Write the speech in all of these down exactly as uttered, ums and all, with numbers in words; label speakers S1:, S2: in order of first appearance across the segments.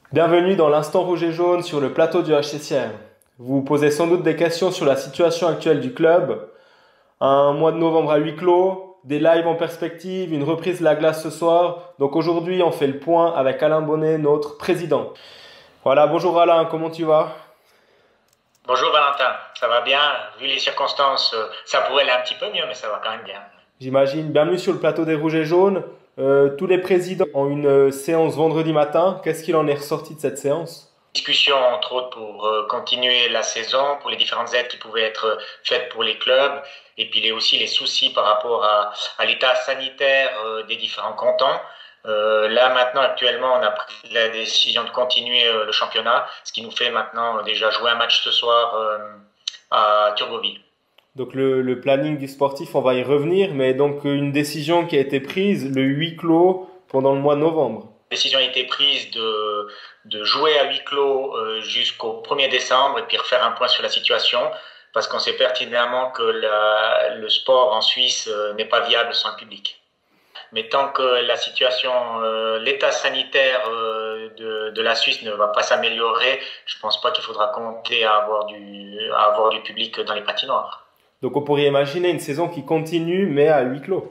S1: Bienvenue dans l'instant rouge et jaune sur le plateau du H C C R. Vous vous posez sans doute des questions sur la situation actuelle du club. Un mois de novembre à huis clos, des lives en perspective, une reprise de la glace ce soir. Donc aujourd'hui, on fait le point avec Alain Bonnet, notre président. Voilà, bonjour Alain, comment tu vas?
S2: Bonjour Valentin, ça va bien? Vu les circonstances, euh, ça pourrait aller un petit peu mieux, mais ça va quand même bien.
S1: J'imagine. Bienvenue sur le plateau des rouges et jaunes. Euh, tous les présidents ont une euh, séance vendredi matin. Qu'est-ce qu'il en est ressorti de cette séance?
S2: Discussion entre autres pour euh, continuer la saison, pour les différentes aides qui pouvaient être euh, faites pour les clubs, et puis les, aussi les soucis par rapport à, à l'état sanitaire euh, des différents cantons. Euh, là maintenant actuellement on a pris la décision de continuer euh, le championnat, ce qui nous fait maintenant euh, déjà jouer un match ce soir euh, à Turgovie.
S1: Donc le, le planning du sportif, on va y revenir, mais donc euh, une décision qui a été prise, le huis clos pendant le mois de novembre.
S2: La décision a été prise de, de jouer à huis clos euh, jusqu'au premier décembre et puis refaire un point sur la situation parce qu'on sait pertinemment que la, le sport en Suisse euh, n'est pas viable sans le public. Mais tant que la situation, euh, l'état sanitaire euh, de, de la Suisse ne va pas s'améliorer, je pense pas qu'il faudra compter à avoir du, à avoir du public dans les patinoires.
S1: Donc on pourrait imaginer une saison qui continue, mais à huis clos.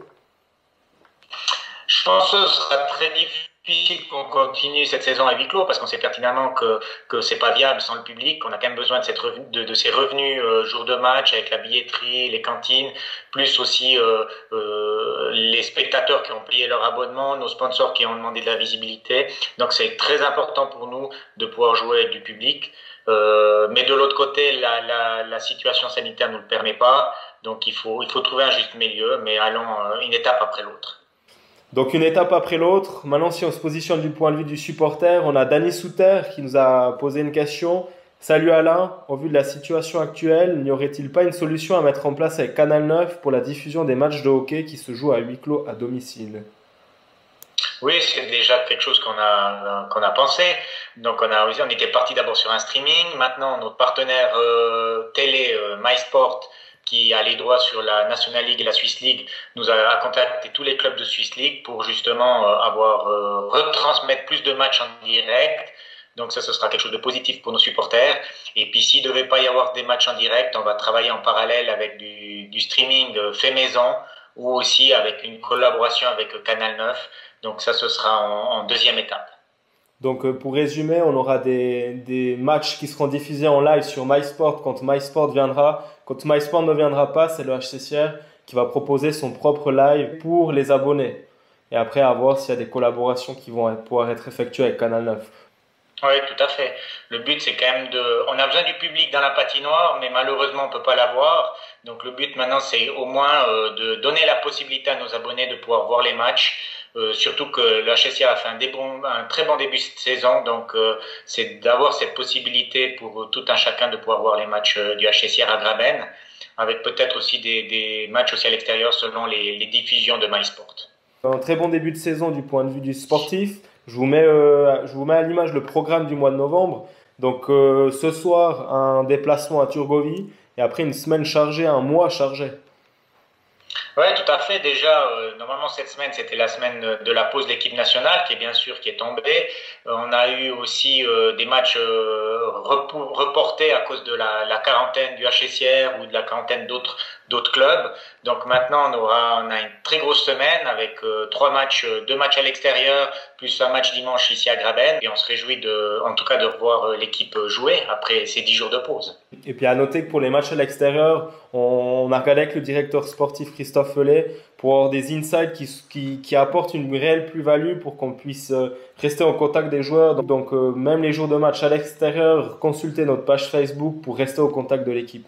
S2: Je pense que ce sera très difficile qu'on continue cette saison à huis clos parce qu'on sait pertinemment que que c'est pas viable sans le public. On a quand même besoin de cette revenu, de, de ces revenus euh, jour de match avec la billetterie, les cantines, plus aussi euh, euh, les spectateurs qui ont payé leur abonnement, nos sponsors qui ont demandé de la visibilité. Donc c'est très important pour nous de pouvoir jouer avec du public. Euh, mais de l'autre côté, la, la, la situation sanitaire ne nous le permet pas. Donc il faut il faut trouver un juste milieu, mais allons euh, une étape après l'autre.
S1: Donc une étape après l'autre. Maintenant, si on se positionne du point de vue du supporter, on a Danny Souter qui nous a posé une question. Salut Alain, au vu de la situation actuelle, n'y aurait-il pas une solution à mettre en place avec Canal neuf pour la diffusion des matchs de hockey qui se jouent à huis clos à domicile?
S2: Oui, c'est déjà quelque chose qu'on a qu'on a pensé. Donc on a on était parti d'abord sur un streaming. Maintenant notre partenaire euh, télé euh, MySport qui a les droits sur la National League et la Swiss League nous a, a contacté tous les clubs de Swiss League pour justement euh, avoir euh, retransmettre plus de matchs en direct. Donc ça, ce sera quelque chose de positif pour nos supporters. Et puis s'il devait pas y avoir des matchs en direct, on va travailler en parallèle avec du, du streaming euh, fait maison ou aussi avec une collaboration avec euh, Canal neuf. Donc ça, ce sera en, en deuxième étape.
S1: Donc euh, pour résumer, on aura des, des matchs qui seront diffusés en live sur MySport quand MySport viendra. Quand MySport ne viendra pas, c'est le H C C R qui va proposer son propre live pour les abonnés. Et après, à voir s'il y a des collaborations qui vont pouvoir être effectuées avec Canal neuf.
S2: Oui, tout à fait. Le but, c'est quand même de... On a besoin du public dans la patinoire, mais malheureusement, on peut pas l'avoir. Donc le but maintenant, c'est au moins euh, de donner la possibilité à nos abonnés de pouvoir voir les matchs. Euh, surtout que le H S I A a fait un, bon, un très bon début de saison, donc euh, c'est d'avoir cette possibilité pour tout un chacun de pouvoir voir les matchs euh, du H S I A à Graben, avec peut-être aussi des, des matchs aussi à l'extérieur selon les, les diffusions de MySport.
S1: Un très bon début de saison du point de vue du sportif. Je vous mets, euh, je vous mets à l'image le programme du mois de novembre. Donc euh, ce soir, un déplacement à Turgovie et après une semaine chargée, un mois chargé.
S2: Ouais, tout à fait. Déjà, euh, normalement cette semaine c'était la semaine de la pause de l'équipe nationale, qui est bien sûr qui est tombée. Euh, on a eu aussi euh, des matchs euh, repou- reportés à cause de la, la quarantaine du H S I R ou de la quarantaine d'autres d'autres clubs. Donc maintenant on aura on a une très grosse semaine avec euh, trois matchs, euh, deux matchs à l'extérieur plus un match dimanche ici à Graben. Et on se réjouit de, en tout cas, de revoir euh, l'équipe jouer après ces dix jours de pause.
S1: Et puis à noter que pour les matchs à l'extérieur, on, on a regardé avec le directeur sportif Christophe Fellet pour avoir des insights qui, qui, qui apportent une réelle plus-value pour qu'on puisse euh, rester en contact des joueurs. Donc, donc euh, même les jours de match à l'extérieur, consultez notre page Facebook pour rester au contact de l'équipe.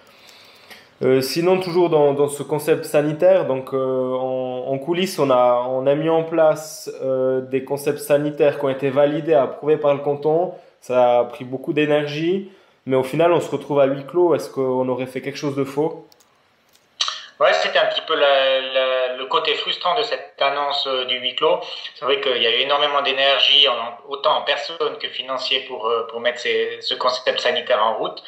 S1: Euh, sinon, toujours dans, dans ce concept sanitaire, donc euh, en, en coulisses, on a, on a mis en place euh, des concepts sanitaires qui ont été validés, approuvés par le canton. Ça a pris beaucoup d'énergie, mais au final, on se retrouve à huis clos. Est-ce qu'on aurait fait quelque chose de faux?
S2: Ouais, c'était un petit peu la, la, le côté frustrant de cette annonce euh, du huis clos. C'est vrai qu'il y a eu énormément d'énergie, en, autant en personne que financier, pour, euh, pour mettre ces, ce concept sanitaire en route.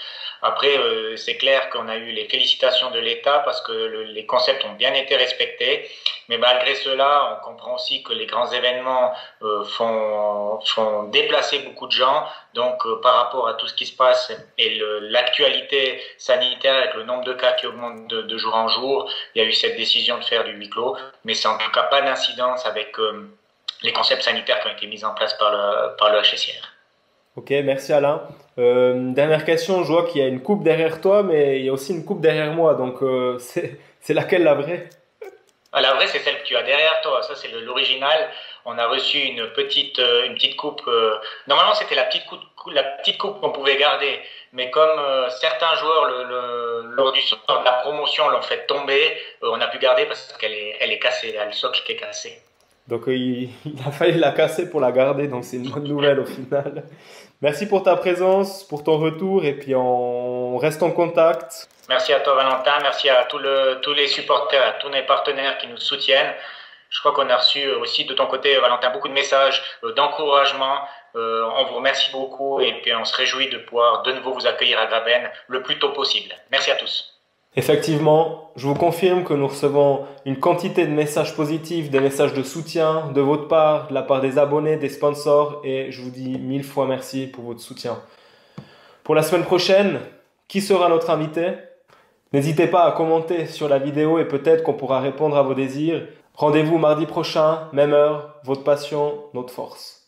S2: Après, euh, c'est clair qu'on a eu les félicitations de l'État parce que le, les concepts ont bien été respectés. Mais malgré cela, on comprend aussi que les grands événements euh, font, font déplacer beaucoup de gens. Donc, euh, par rapport à tout ce qui se passe et l'actualité sanitaire avec le nombre de cas qui augmente de, de jour en jour, il y a eu cette décision de faire du huis clos. Mais c'est en tout cas pas d'incidence avec euh, les concepts sanitaires qui ont été mis en place par le, par le H C C R.
S1: Ok, merci Alain. Euh, dernière question, je vois qu'il y a une coupe derrière toi, mais il y a aussi une coupe derrière moi. Donc, euh, c'est, c'est laquelle la vraie?
S2: Ah, la vraie, c'est celle que tu as derrière toi. Ça, c'est l'original. On a reçu une petite, euh, une petite coupe. Euh, normalement, c'était la petite coupe, la petite coupe qu'on pouvait garder. Mais comme euh, certains joueurs, le, le, lors du sort de la promotion, l'ont fait tomber, euh, on a pu garder parce qu'elle est, elle est cassée. Il y a le socle qui est cassé.
S1: Donc, euh, il, il a fallu la casser pour la garder. Donc, c'est une bonne nouvelle au final. Merci pour ta présence, pour ton retour. Et puis, on reste en contact.
S2: Merci à toi, Valentin. Merci à tout le, tous les supporters, à tous les partenaires qui nous soutiennent. Je crois qu'on a reçu aussi de ton côté, Valentin, beaucoup de messages euh, d'encouragement. Euh, on vous remercie beaucoup et puis on se réjouit de pouvoir de nouveau vous accueillir à Graben le plus tôt possible. Merci à tous.
S1: Effectivement, je vous confirme que nous recevons une quantité de messages positifs, des messages de soutien de votre part, de la part des abonnés, des sponsors, et je vous dis mille fois merci pour votre soutien. Pour la semaine prochaine, qui sera notre invité? N'hésitez pas à commenter sur la vidéo et peut-être qu'on pourra répondre à vos désirs. Rendez-vous mardi prochain, même heure, votre passion, notre force.